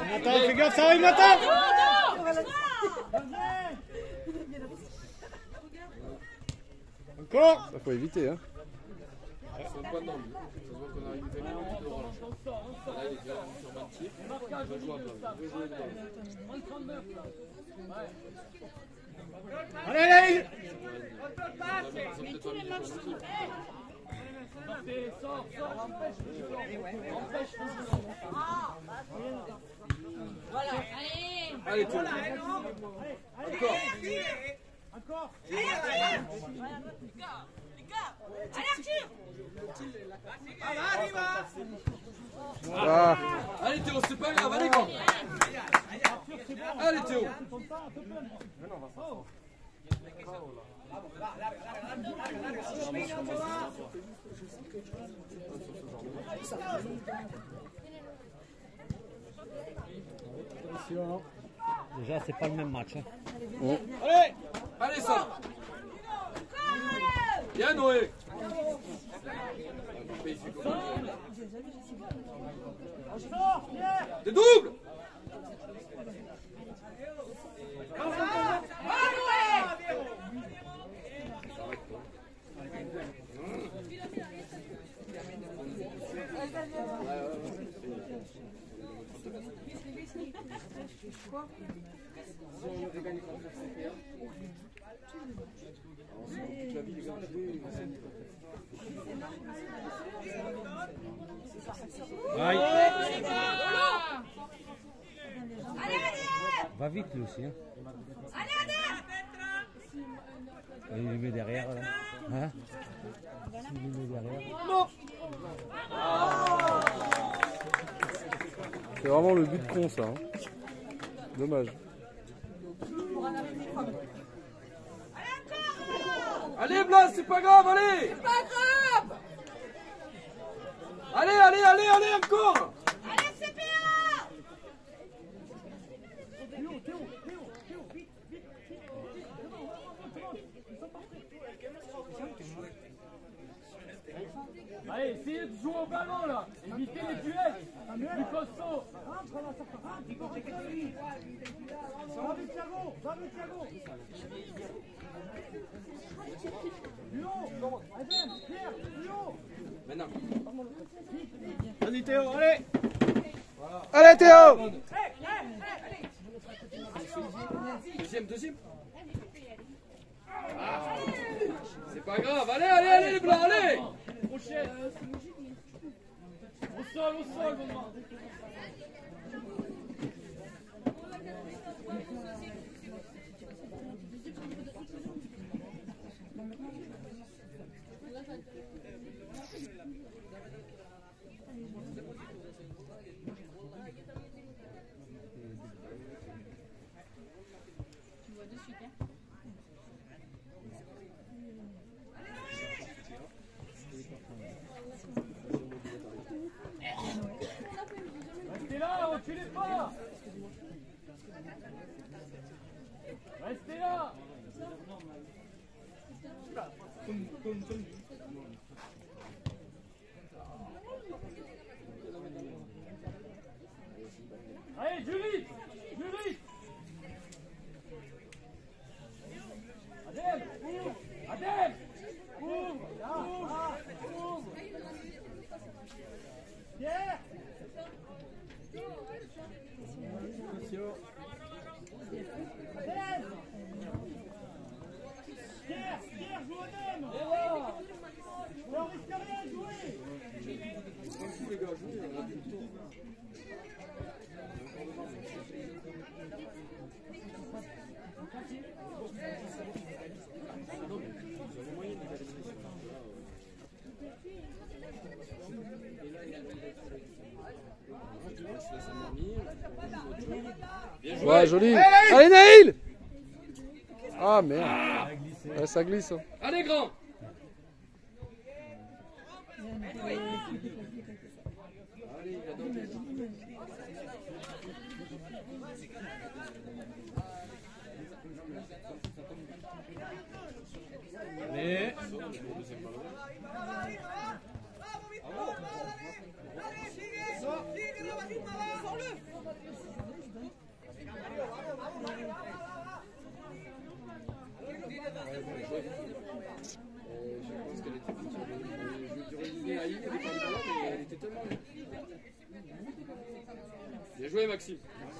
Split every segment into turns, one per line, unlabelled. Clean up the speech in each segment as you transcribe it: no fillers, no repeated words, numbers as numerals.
Attends, fais gaffe, ça arrive, Nathan. Encore.
Ça faut éviter, hein.
Allez, allez.
Voilà,
allez, tout. Encore.
encore. Allez, Arthur.
Ah.
Allez Théo, c'est pas grave, allez grand. Allez Théo.
Déjà, c'est pas le même match. Hein.
Bon.
Allez, allez ça. Bien Noé. Des doubles.
Aïe. Va vite lui aussi. Hein. Il lui met derrière là. Hein? Il lui met derrière.
Non.
C'est vraiment le but con ça. Hein. Dommage.
Allez Blas, c'est pas grave, allez.
C'est pas grave.
Allez, allez, allez, allez encore.
Allez, CPA.
Allez, essayez de jouer au ballon là. Évitez les duels. Du costaud.
Maintenant.
Vas-y Théo, allez.
Allez Théo.
Deuxième. Ah, c'est pas grave, allez, allez, allez les blancs, allez.
Crochet. Au sol, maman. Restez là, reculez pas. Restez là. Allez, Julie. Adèle. Ouvre. Pierre. Pierre, joue au dème. On risque rien, jouer.
Les gars, jouez.
Ouais, joli. Allez Naïl. Ah merde. Ouais, ça glisse. Hein.
Allez grand.
Allez.
Bien joué, Maxime.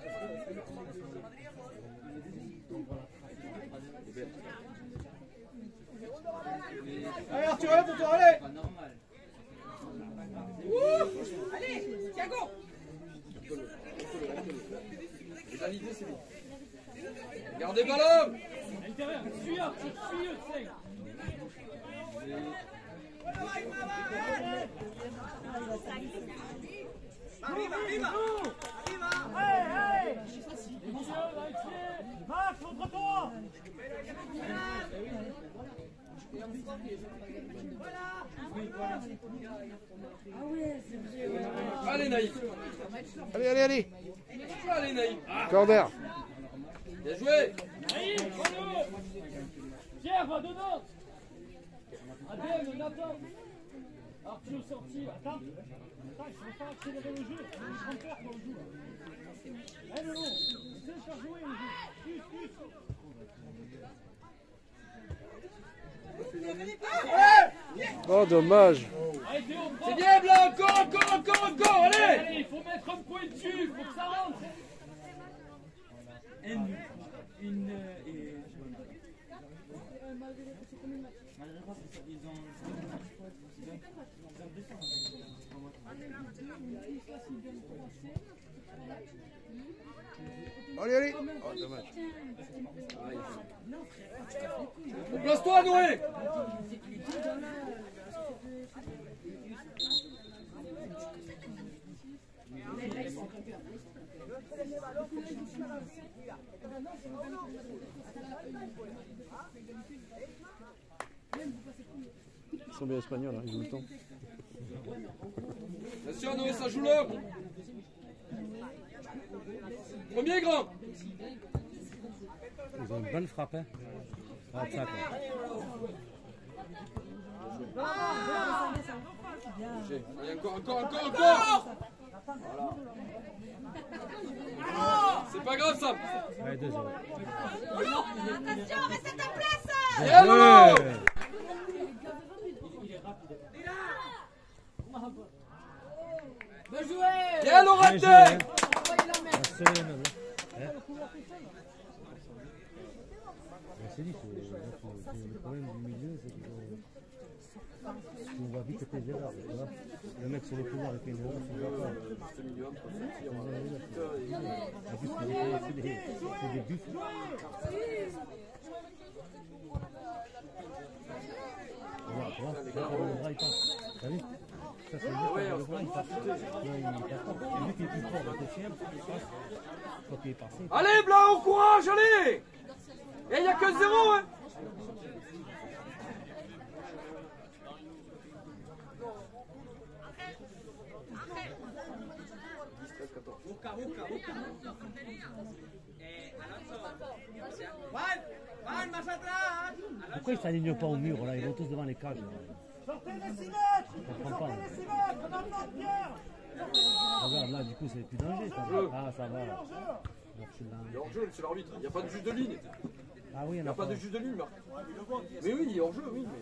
Allez, Arthur, là pour toi, allez.
Allez, Thiago.
Les valider, c'est bon. Gardez ballon.
Arriva, arriva.
Hey, hey. Max, contre toi.
Allez, Naïf.
Allez, allez, allez.
Allez, Naïf.
Corner.
Bien joué.
Pierre, va dedans. Adèle, Nathan. Arthur sorti. Attends, il faut pas accélérer le jeu. Il faut faire quand on joue. Allez, le long. C'est faire jouer le jeu.
Oh, dommage.
C'est bien, Blanc. Encore. Allez.
Allez, il faut mettre un point dessus. Il faut que ça rentre.
Allez, allez. Oh, dommage.
Place-toi, Noé.
Ils sont bien espagnols, hein, ils jouent le temps.
Bien sûr, Noé, ça joue là. Premier grand.
Ils ont une bonne frappe, hein. Ah, ça, quoi.
Allez, encore. Voilà. C'est pas grave, ça.
Allez, 2-0.
Attention, reste à ta place.
Bien, Lolo.
Bien joué.
Bien, Lorette.
Bien joué, hein. C'est dit, le problème du milieu, c'est qu'on va vite être des erreurs. Tu vois. Le mec sur le couloir avec une erreur, ça ne va pas. En plus, c'est des buts. Voilà, tu vois, là, le bras, il passe. T'as vu? Ça, c'est le bras, il passe. Là, il passe pas. Et vu qu'il est plus fort, le TCM, il passe. Quand il est passé.
Allez, Blanc, au courage, allez. Et il n'y a que 0, hein.
Pourquoi ils ne s'alignent pas au mur là? Ils vont tous devant les cages.
Sortez les 6 mètres.
Je comprends pas.
Sortez les 6 mètres. On attend Pierre.
Regarde là, du coup, c'est plus danger. Ça va. Ah, ça va.
Il est hors jeu, c'est l'arbitre. Il n'y a pas de juge de ligne.
Ah oui,
Il n'y a pas de juge de ligne, Marc. Mais oui, il est hors jeu, oui.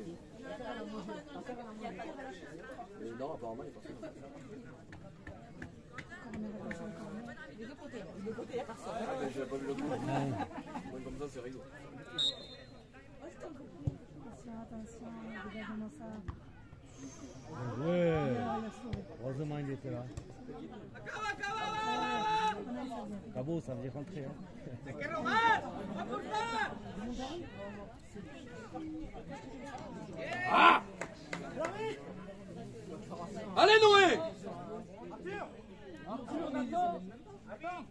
Mais non, apparemment, il est pas fait. Ah, mais j'ai pas vu l'autre. Moi, comme ça, c'est rigolo.
Ouais. Heureusement, il était là. Cabo, ça veut dire rentrer.
Ah! Allez, Noé!
Arthur, Nathan. Attends.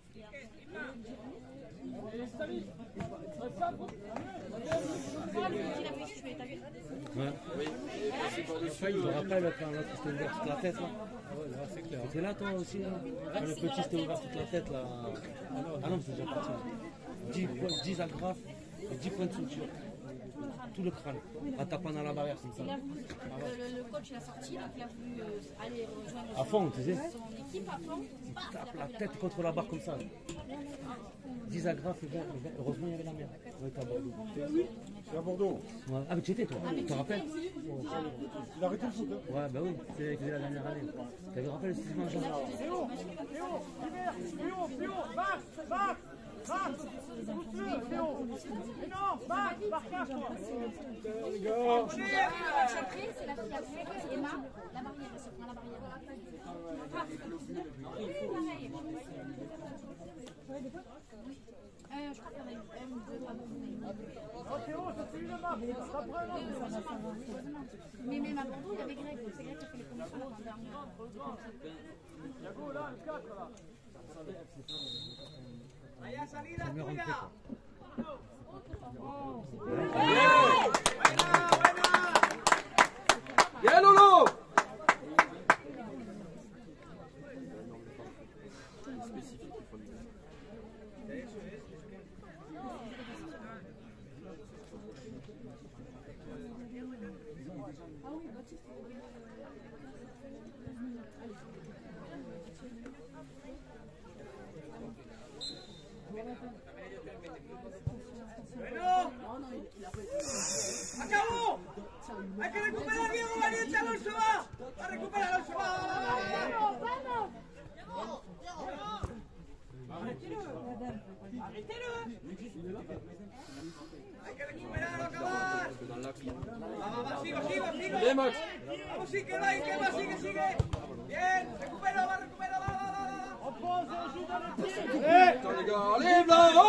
Ouais. Je me rappelle quand l'autre s'était ouvert toute la tête là. C'était là toi aussi là. Quand le petit s'était ouvert toute la tête là. Ah non, c'est déjà parti. 10 agrafes et 10 points de suture. Tout le crâne. En tapant dans la barrière comme ça.
Le coach il a sorti, donc il a voulu aller rejoindre
À fond, tu sais.
son équipe à fond.
Il tape la tête contre la barre comme ça. 10 agrafes et 20. Heureusement il y avait la mer. On était à Bordeaux.
C'est à Bordeaux.
Ouais. Ah mais tu étais toi, tu te rappelles?
Il a arrêté le foot.
Ouais bah oui, c'est la dernière année. Tu te rappelles le 6 juin?
Léo, Non, par contre, toi.
Après, c'est la fille après, Emma, la barrière, elle se prend la barrière. Je crois qu'il y en a eu un ou deux, pas beaucoup.
Théo, c'est celui de Marc.
Mais même à Bordeaux, il y avait Greg. C'est Greg qui a fait les commissions l'an dernier.
Yago, là, le 4, là.
Allá, salida tuya.
Bien Lolo.
¡Acabó! ¡Hay que recuperar a Diego Valiente! ¡Alonso va! ¡Va a recuperar Alonso! ¡Va! ¡Arrêtez-le! ¡Hay que recuperarlo, acabar! ¡Va, sigo!
Bien Max.
¡Vamos, sigue! ¡Bien! ¡Recupera, va!
Repose et joue dans le pied.
Attends les gars, allez bravo.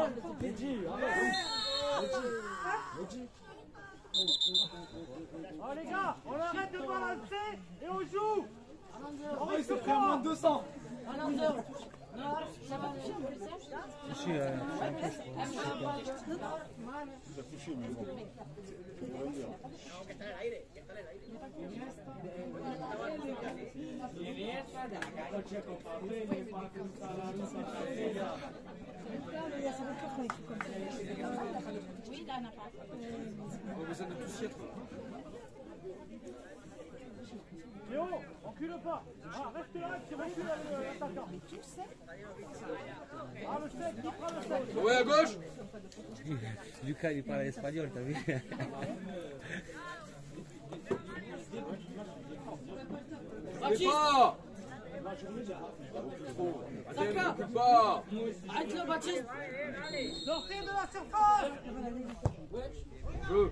Oh les gars, on arrête de balancer et on joue. On va se
prend moins de 200.
Ça va,
Je suis un peu, je
oui, là, on n'a pas.
Vous êtes tous chier.
Léo, recule pas. Ah, reste là, tu recules l'attaquant. Ah, le chef, qui prend le chef?
Ouais à gauche.
Lucas, il parle espagnol, t'as vu?
Allez pas. Allez pas.
Arrête-le, Baptiste!
Sortez de la surface.
Jeu.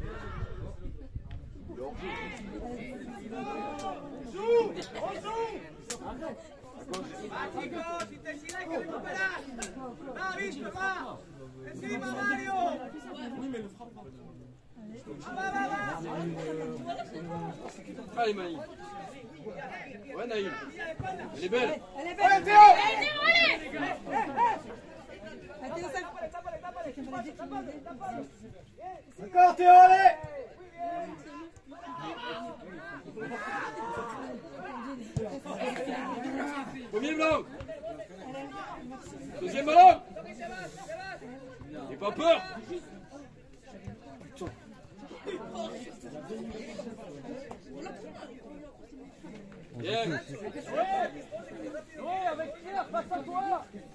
Joue, on joue.
¡Va, chicos! ¡Intensidad hay que recuperar! ¡Va, Víctor, va! ¡Encima, Mario! ¡Va!
Allez Maï. Ouais Naïl. Elle est belle.
¡Allez, Théo!
Encore Théo, allez.
Premier blanc. Deuxième ballon. N'aie pas peur. Bien.
Ouais, avec Pierre, passe à toi.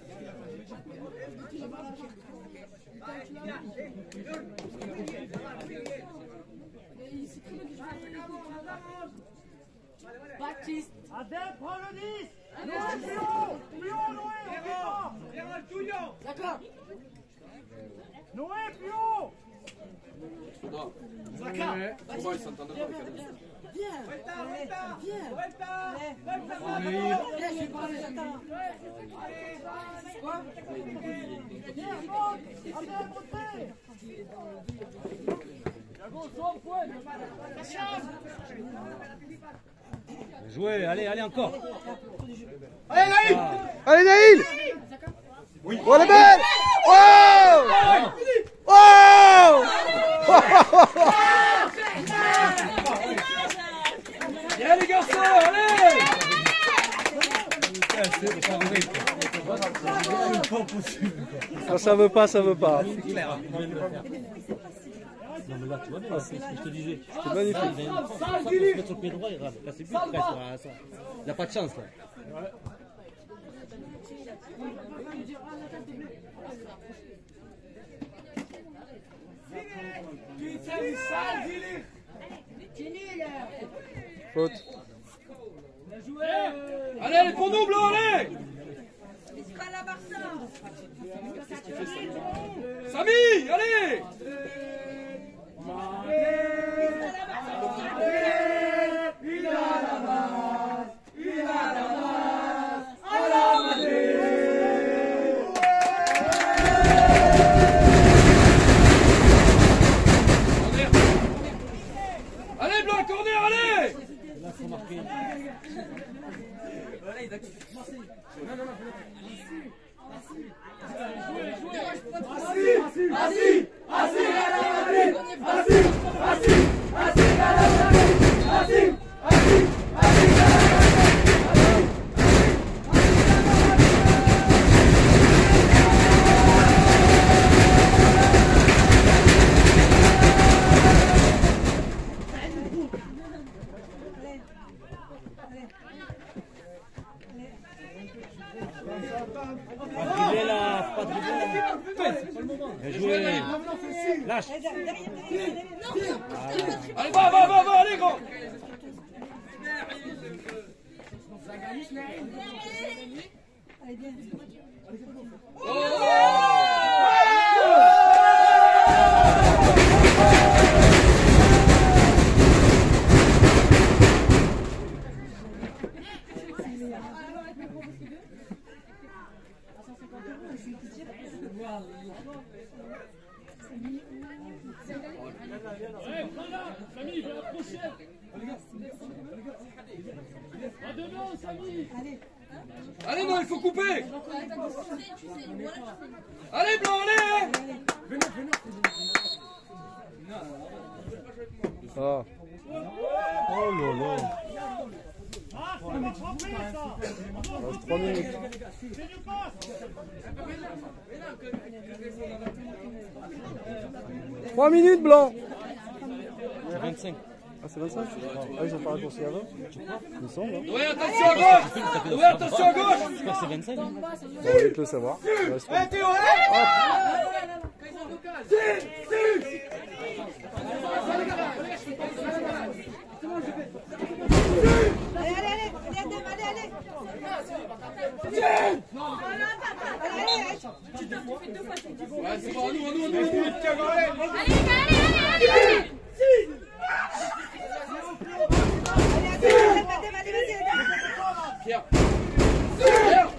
Baptiste.
Adèle, prends le 10. Noé, plus haut, Noé, on fait pas.
¡Llega el tuyo!
D'accord.
Noé, plus haut.
Non. Comment ils s'entendent pas les gars.
¡Vuelta, vuelta! ¡Vuelta!
Là, je vais prendre les attends. Quoi?
Pierre, monte. Adèle, montez. Yago, sois au point.
Jouez, allez encore.
Allez, Naïl.
Allez Naïl. Oui. Oh la belle. Wow. Wow.
Bien les garçons, allez.
Ça veut pas, ça veut pas.
C'est clair. Non mais là tu vois bien, c'est ce que je te disais.
C'est magnifique.
Il a une force de se mettre sur le pied droit, il rate. Là c'est plus presque. Là, ça. Il n'a pas de chance là.
Faute.
Allez, pour nous blanc, allez. Samy, allez! Allez, Blanc, corner, allez!
Là, faut marquer. Pas dribbler là, pas dribbler là. C'est pas le moment. Bien joué. Lâche.
Allez, va, allez, gros!
Ouais, prends là, Samy, il veut approcher. À devant, Samy.
Allez, non, il faut couper! Allez, Blanc, allez!
Ah.
Oh là là.
Ah, ça va frapper, ça.
Il reste 3 minutes.
C'est du passe.
3 minutes, Blanc.
25.
Ah, c'est 25? Ah, ils ont pas raccourci avant? Il me semble. Hein.
Oui, attention à gauche! Oui, attention à gauche!
J'espère que c'est 25. Hein.
On va vite le savoir. Il reste pas.
Théo, allez!
Ouais, c'est bon, à nous. Pierre. Pierre.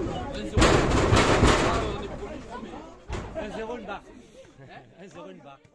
Un zéro une barre.